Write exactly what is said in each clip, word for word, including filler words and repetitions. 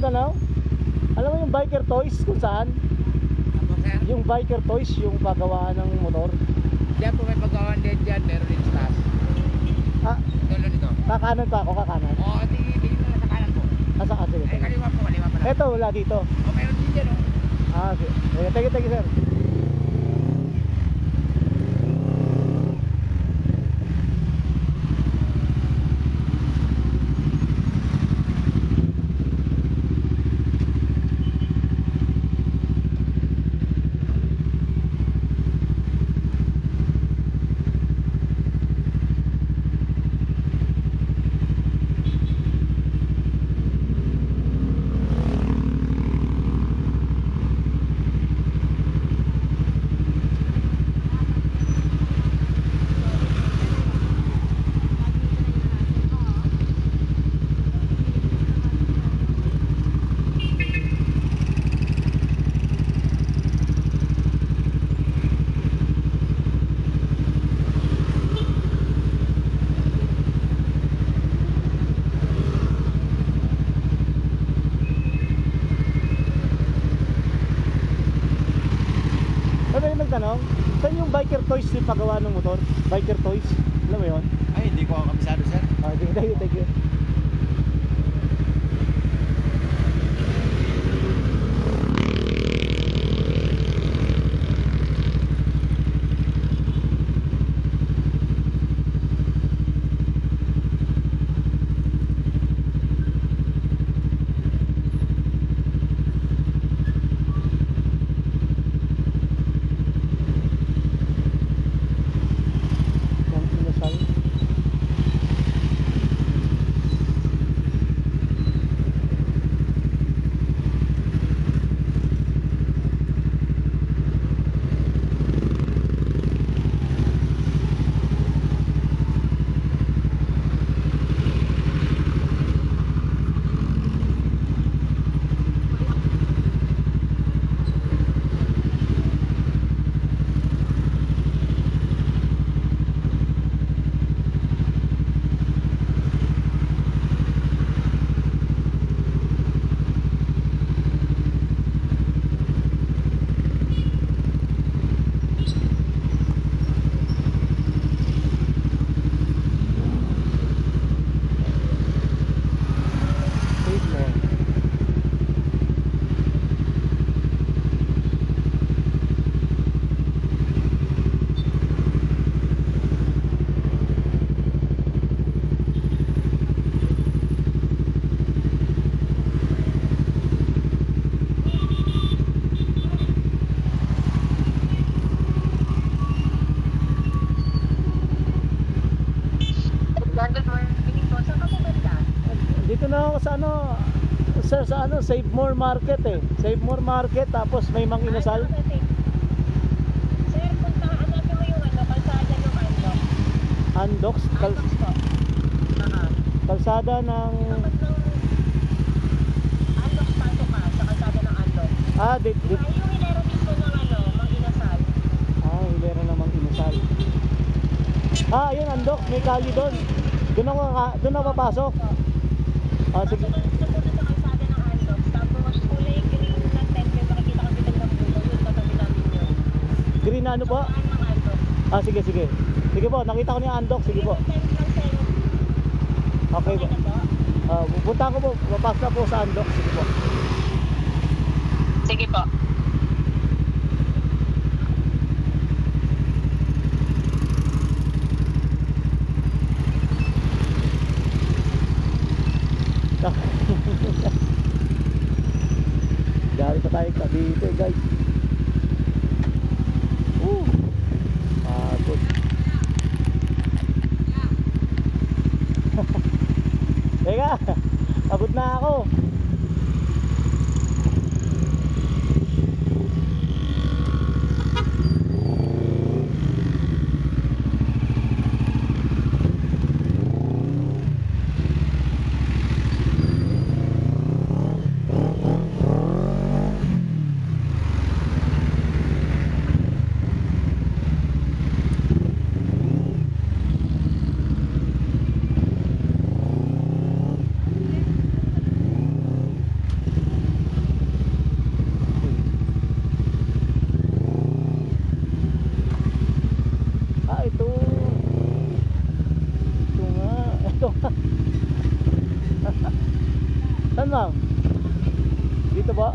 magtanong? Alam mo yung biker toys kung saan? Ako sir? Yung biker toys, yung pagawaan ng motor. Diyan po may paggawan din dyan, meron din slash. Ah, Dulo nito. kakanan pa ako, kakanan. Oo, tingin tingin na sa kanan po. Asa ka, sige. Ay, kaliwa po, kaliwa pala. Eto, wala dito. O, meron din dyan, oh. Ah, sige. Thank you, thank you, sir. Tanong, saan yung biker toys yung paggawa ng motor? Biker toys, alam mo yun? Ay, hindi ko kabisado sir. Ah, thank you, thank you. Dito na ako sa ano, sir, sa ano, Save More Market eh. Save More Market, tapos may Mang Inasal. Sir, punta, hanapin mo yung ano, kalsada yung Andox. Andox, kal Andox po. Aha. kalsada ng... Tapos ng Andox, pasok ka sa kalsada ng Andox. Ah, di, di, Ay, yung hilera mismo ng ano, Mang Inasal. ah, hilera ng Mang Inasal. Ah, ayun, Andox, may kali doon. Doon ako, doon ako papasok. Ah, sige. Pasok ka muna sa kalsada ng Andox. Tapos kulay green na tent, may makikita kami ng bulo. Yun, tatabi namin yun. Green na ano po? Saan ng Andox? Ah, sige, sige. Sige po, nakita ko niya Andox, sige po. Green tent lang sa'yo. Okay po. Okay na po? Ah, pupunta ko po, papasok na po sa Andox, sige po. Sige po. Dari pa tayo Cavite, guys. Uh, pagod. Teka, pagod na ako. Saan ma'am? Dito ba?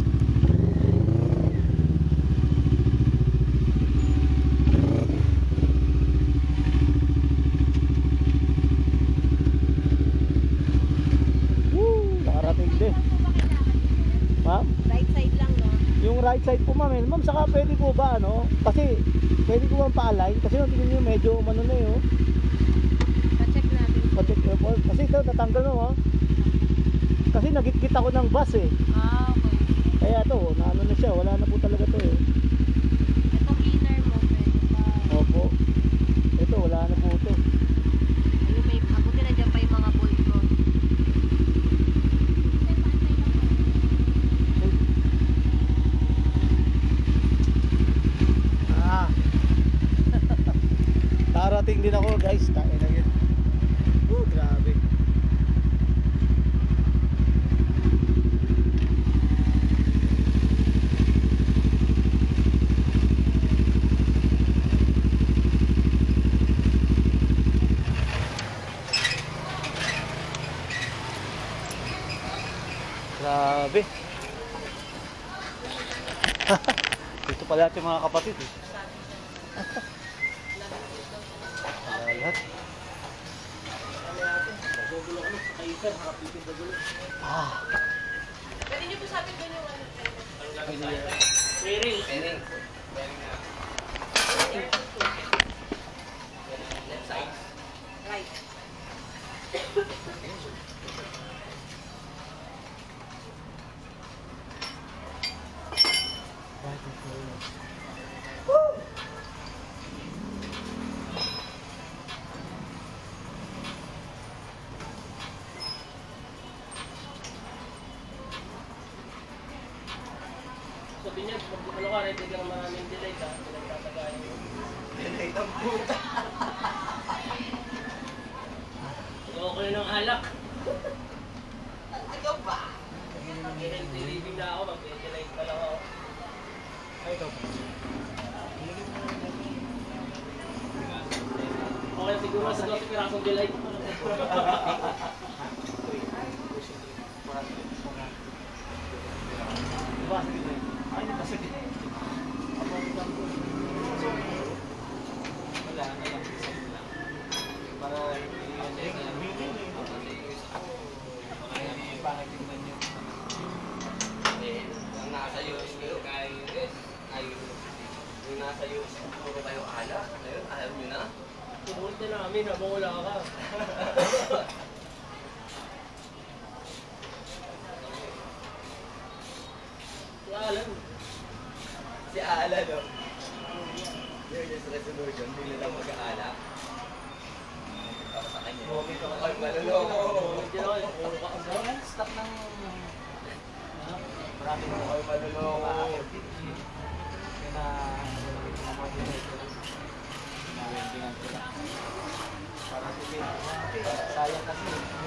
Woo! Nakarating din. Ma'am? Right side lang, no? Yung right side po ma'am, eh. Ma'am, saka pwede po ba ano? Kasi pwede ko bang pa-align? Kasi yung tingin nyo medyo umano na eh, oh. Pa-check natin. Pa-check nyo po. Kasi ito, natanggal mo, oh. Kasi nagkit ako ng bus eh. Ah, okay. Kaya to, naano na siya, wala na po talaga to eh. Itong inner mo, pwede pa. Opo. Ito, wala na po to. Ayun, may, abuti na dyan pa yung mga bolt ko. Ah. Darating din ako guys, tayo na yun. Oh, grabe. Grabe. Dito pala yung mga kapatid eh. Lahat. Ah. Pwede niyo po sabi doon yung ano? Bearing. Bearing. Right. Sabi niya, pag ano ka, ready ka na maraming delay ka, pinagtatagayan mo. Delay ng puta. Ayoko na ng alak. Ikaw ba? Healthy living na ako, mag-delay pa lang ako. Ay, ikaw ba? Okay, siguro sa dosi pirasong delay. Diba, sige. Ay, diba, sige. Wala, ano lang, design lang. Para hindi yan eh. Kaya may pangit tingnan nyo. Eh, ang nasa U S kayo, kaya U S, ay, yung nasa U S, puro kayo ala. Ngayon, ayaw nyo na. Tumulit na namin habang wala ka. Si Alan. Si Ala, no? Yung just resolution, hindi na lang mag-aala. Para sa kanya. Ay, maluloko. Hindi na kayo, puro ka ang Stop ng... Marami mo Ay, maluloko. Kaya na... Nawendingan ko lang. Para sige. Sayang kasi.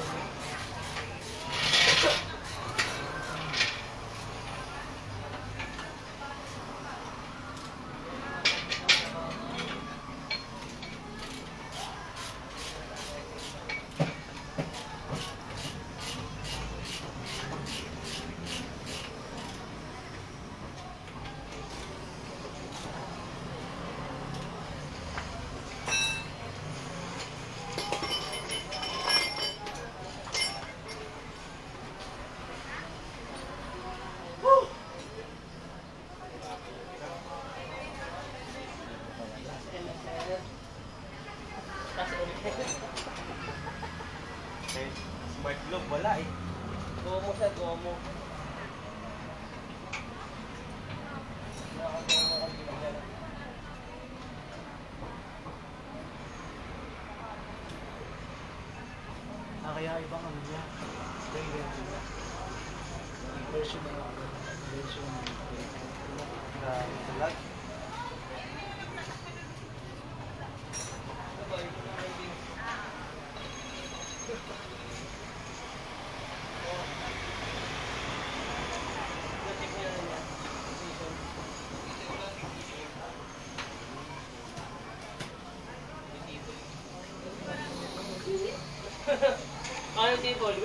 Eh, smart globe wala eh. Gomo siya, gomo. Ah, kaya ibang ano niya. Stay there nila. Version na lang. Version na Grabe talag. Ano table?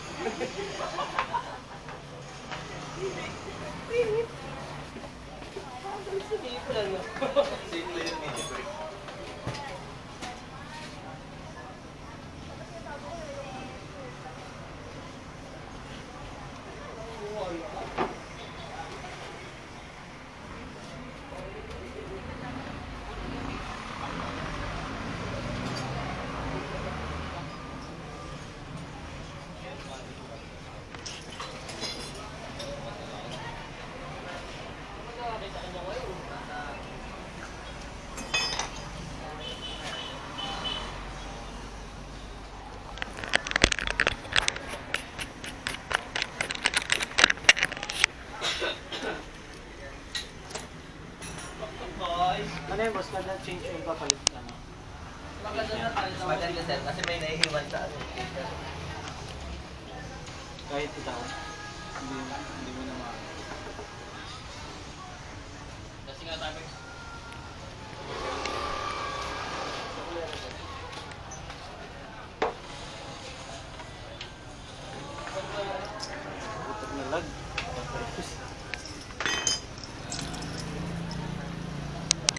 Simple lang, no? Simple yung mini break. Ano yun, boss? Kada change yung papalit ka, no? Maganda na tayo. Mas maganda sir, kasi may nahihiwan sa ano. Kahit itaw. Hindi yun.